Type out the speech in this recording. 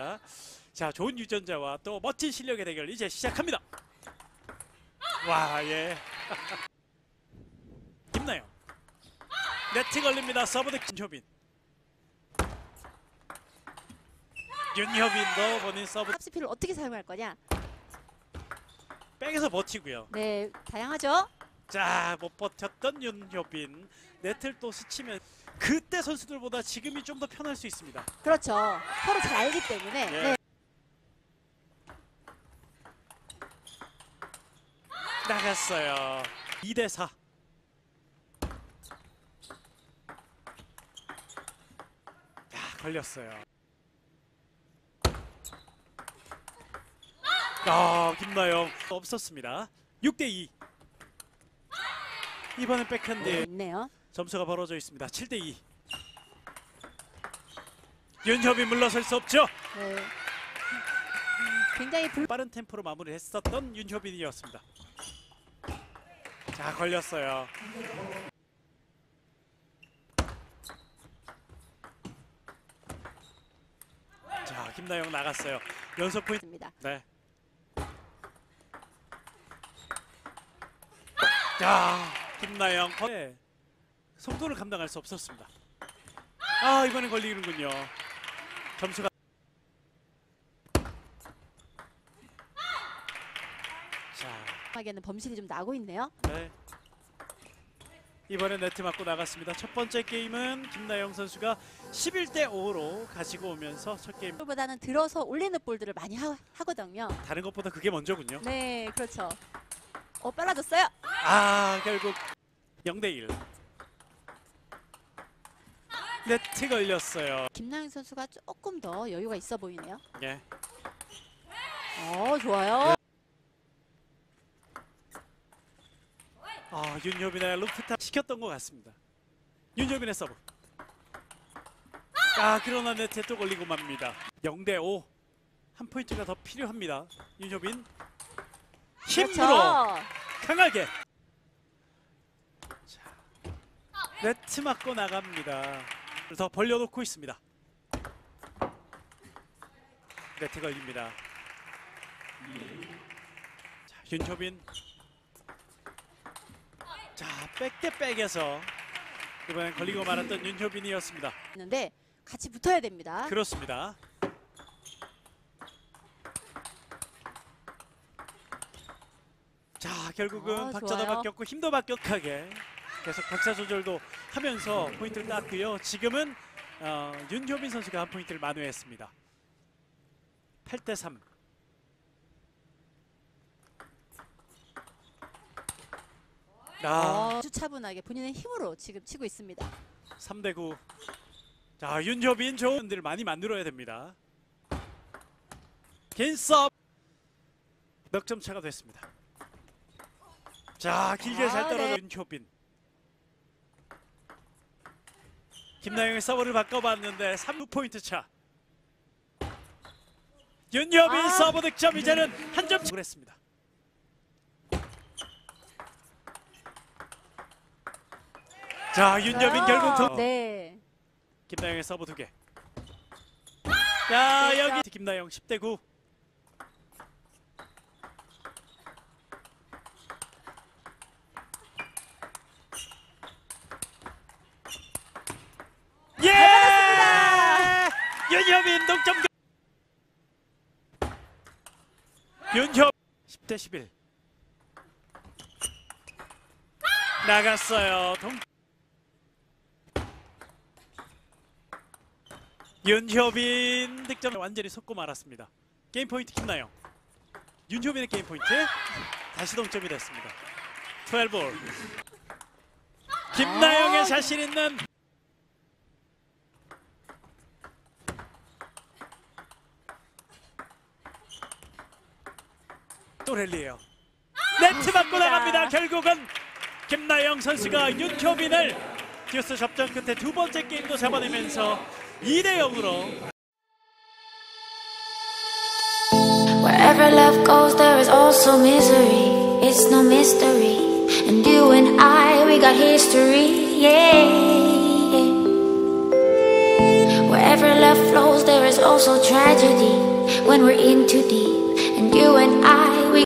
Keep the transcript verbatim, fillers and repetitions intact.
자, 좋은 유전자와 또 멋진 실력의 대결 이제 시작합니다. 와, 예. 김나영. 네트 걸립니다. 서브드 윤효빈. 윤효빈도 본인 서브. 탑스피를 어떻게 사용할 거냐? 백에서 버티고요. 네, 다양하죠. 자, 못 버텼던 윤효빈. 네트를 또 스치면 그때 선수들보다 지금이 좀 더 편할 수 있습니다. 그렇죠. 서로 잘 알기 때문에. 예. 네. 나갔어요. 이 대 사. 야, 걸렸어요. 아, 김나영 없었습니다. 육 대 이. 이번엔 백핸드 네, 있네요. 점수가 벌어져 있습니다. 칠 대 이. 윤효빈 물러설 수 없죠. 네. 굉장히 불... 빠른 템포로 마무리했었던 윤효빈이었습니다. 자, 걸렸어요. 자, 김나영 나갔어요. 연속 포인트입니다. 네. 자, 김나영 네. 속도를 감당할 수 없었습니다. 아, 이번엔 걸리는군요. 점수가 하게는 범실이 좀 나고 있네요. 네. 이번엔 네트 맞고 나갔습니다. 첫 번째 게임은 김나영 선수가 십일 대 오로 가지고 오면서 첫 게임 보다는 들어서 올리는 볼들을 많이 하, 하거든요. 다른 것보다 그게 먼저군요. 네, 그렇죠. 어, 빨라졌어요. 아, 결국 영 대 일. 네트 걸렸어요. 김나영 선수가 조금 더 여유가 있어 보이네요. 예. 어, 좋아요. 아, 윤효빈의 루프탑 시켰던 것 같습니다. 윤효빈의 서브. 아, 그러나 네트에 또 걸리고 맙니다. 영 대 오. 한 포인트가 더 필요합니다. 윤효빈 힘으로 그렇죠. 강하게. 자, 네트 맞고 나갑니다. 더 벌려놓고 있습니다. 네트 걸립니다. 자, 윤효빈. 자, 백 대 백에서 이번엔 걸리고 말았던 윤효빈이었습니다. 있는데 같이 붙어야 됩니다. 그렇습니다. 자, 결국은 아, 박자도 좋아요. 바뀌었고 힘도 바뀌었하게 계속 박자 조절도 하면서 포인트를 땄고요. 지금은 어, 윤효빈 선수가 한 포인트를 만회했습니다. 팔 대 삼. 아, 아주 차분하게 본인의 힘으로 지금 치고 있습니다. 삼 대 구. 자, 윤효빈 좋은 분들 많이 만들어야 됩니다. 개인 서브. 넉 점 차가 됐습니다. 자, 길게 아, 잘 떨어져 네. 윤효빈. 김나영의 서브를 바꿔봤는데 삼 포인트 차. 윤효빈 아. 서브 득점. 이제는 한 점 차를 했습니다. 자, 윤효빈 아, 결국 더. 네. 김나영의 서브 두 개. 자, 그렇죠. 여기 김나영 십 대 구. 예! 윤효빈 동점. 윤효 십 대 십일. 나갔어요. 동 윤효빈 득점 완전히 속고 말았습니다. 게임 포인트 김나영. 윤효빈의 게임 포인트. 다시 동점이 됐습니다. 십이 볼. 김나영의 아. 자신 있는 또 랠리예요. 네트 맞고 나갑니다. 결국은 김나영 선수가 윤효빈을 듀스 접전 끝에 두 번째 게임도 잡아내면서 이 대 영으로. Wherever love goes, there is also misery. It's no mystery. And you and I, we got history. Yeah. Wherever love love flows, there is also tragedy when we're in too deep. And you and I